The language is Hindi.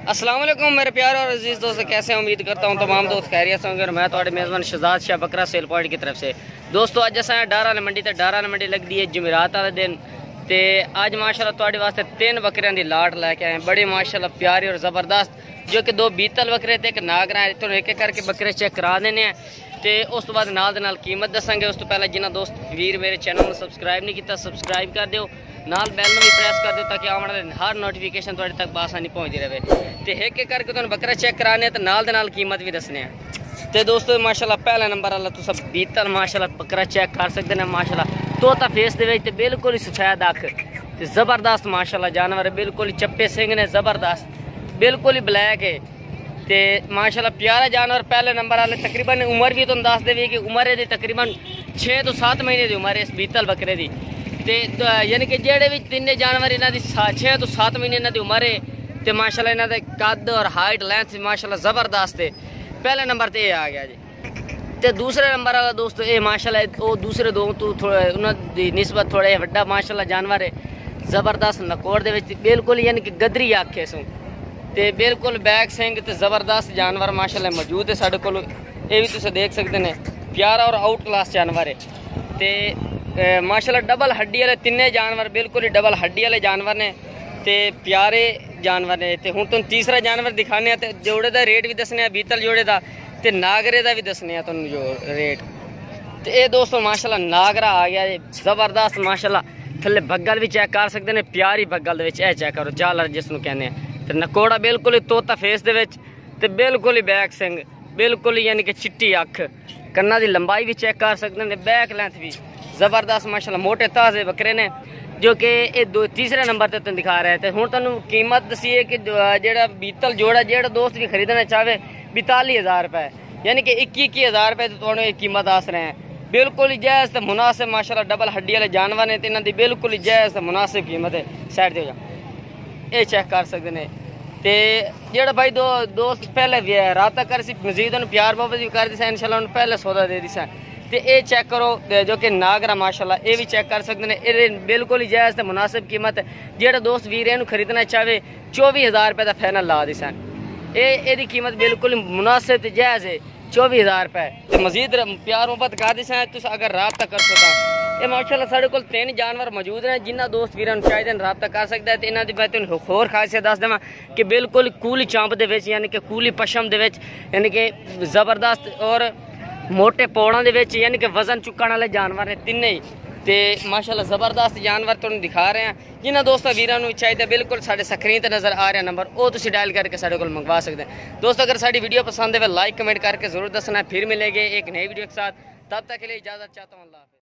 अस्सलाम वालेकुम मेरे प्यारे और अजीज़ दोस्त, कैसे हैं? उम्मीद करता हूँ तमाम दोस्त खैरियत से होंगे। और मैं थोड़े मेज़बान शहजाद शाह बकरा सेल पॉइंट की तरफ से दोस्तों अज अस डारा मंडी तो डारा मंडी लगती है जुमेरात वाले दिन। तो अज माशाल्लाह थोड़े वास्ते 3 बकरियां की लाट लैके आए, बड़े माशाल्लाह प्यारे और ज़बरदस्त, जो कि 2 बीतल बकरे थे, एक नागरा है। तो एक एक करके बकरे चेक करा देने हैं तो उस तो बाद नाल दे नाल कीमत दसांगे। उस तो पहले जिन्हें दोस्त वीर मेरे चैनल में सबसक्राइब नहीं किया सबसक्राइब कर दो, नाल बैल में भी प्रेस कर दो ताकि आने वाले हर नोटिफिकेशन थोड़े तक बासानी पहुँचती रहे। तो एक एक करके तुम बकरा चेक कराने तो नाल दे नाल कीमत भी दसने हैं। तो दोस्तों माशाल्लाह पहला नंबर वाला तो सब बीतल माशाल्लाह बकरा चेक कर सकते हैं। माशाल्लाह तोता फेस दे बिल्कुल ही सफेद अख ते जबरदस्त माशाल्लाह जानवर है, बिल्कुल ही चप्पे सिंह ने जबरदस्त, बिल्कुल ही ब्लैक है। तो माशाल्लाह प्यारा जानवर पहले नंबर वाले। तकरीबन उम्र भी तुम दस दे कि उम्र है तकरीबन 6 तो 7 महीने की उम्र है इस बीतल बकरे की। तो यानी कि जेडे भी तिने जानवर इन्हों की 6 तो 7 महीने इन्हों की उम्र है। तो माशाल्लाह इन्हों के कद और हाइट लेंथ माशाल्लाह जबरदस्त है। पहले नंबर तो ये आ गया जी। तो दूसरे नंबर वाला दोस्तों ये माशाल्लाह वो दूसरे दो तो थोड़ा उन्होंने निस्बत थोड़ा वड्डा माशाल्लाह जानवर है, जबरदस्त नकोड़ दे बिल्कुल यानी कि गदरी आखे सो तो बिल्कुल बैक सिंह तो जबरदस्त जानवर माशाल्लाह मौजूद है साढ़े को। ये भी तुम देख सकते हैं, प्यारा और आउट क्लास जानवर है। तो माशाल्लाह डबल हड्डी वाले तिने जानवर बिल्कुल ही डबल हड्डी वाले जानवर ने ते प्यारे जानवर ने। तो हूँ तुम तीसरा जानवर दिखाने तो जोड़े का रेट भी दसने बीतल जोड़े का तो नागरे का भी दसने तुम जो रेट। तो ये दोस्तों माशाल्लाह नागरा आ गया जबरदस्त माशाल्लाह, थले बगल भी चेक कर सकते हैं, प्यारी बगल ए चेक करो झालर जिसनों कहने हैं। तो नकोड़ा बिल्कुल ही तोता फेस दे बिल्कुल ही बैक सिंह बिल्कुल ही यानी कि चिट्टी अख, कन्ना की लंबाई भी चेक कर सकते हैं, बैक लेंथ भी जबरदस्त माशाल्लाह, मोटे ताजे बकरे ने जो कि ये तीसरे नंबर पर तुम दिखा रहे थे। हूँ तुम कीमत दसी है कि जो बीतल जोड़ा जो दोस्त भी खरीदना चाहे 42,000 रुपये यानी कि 21,000 रुपये तो थोड़े कीमत आस रहे हैं। बिल्कुल ही जायज़ तो मुनासिब माशाल्लाह डबल हड्डी वाले जानवर ने, तो इन्हों की बिल्कुल ही जायज़ तो मुनासिब कीमत है। साइड दे ये चेक कर सकते हैं। तो जो भाई दोस्त पहले रात कर सी मजीद प्यार मोहब्बत भी कर दी इंशाल्लाह पहले सौदा दे दी। तो ये चेक करो जो कि नागरा माशाल्लाह ये भी चेक कर सकते हैं। ये बिल्कुल ही जायज़ तो मुनासिब कीमत जो दोस्त वीर इन्हू खरीदना चाहे 24,000 रुपये का फाइनल ला दी सन। ये कीमत बिल्कुल मुनासिब जायज़ है 24,000 रुपये। तो मजीद प्यार मोहब्बत कर दी तुम अगर रबता कर सो ये माशाल्लाह साढ़े को 3 जानवर मौजूद हैं जिन्हें दोस्त वीर चाहिए रबता कर सकता है। तो इन्हों की मैं तुम होर खासियत दस देव कि बिल्कुल कूली चांप दे यानी कि कूली पशम दे यानी कि जबरदस्त और मोटे पौड़ों के यानी कि वजन चुकने वाले जानवर ने तिने ही। तो माशाल्लाह जबरदस्त जानवर तुम दिखा रहे हैं। जिन्होंने दोस्तों वीरों चाहिए बिल्कुल साढ़े स्क्रीन पर नज़र आ रहा नंबर वो तुम डायल करके साढ़े को मंगवा सकते हैं। दोस्तों अगर साड़ी वीडियो पसंद है लाइक कमेंट करके जरूर दसना। फिर मिलेंगे एक नई वीडियो के साथ, तब तक के लिए इजाज़त चाहता हूँ। अल्लाह।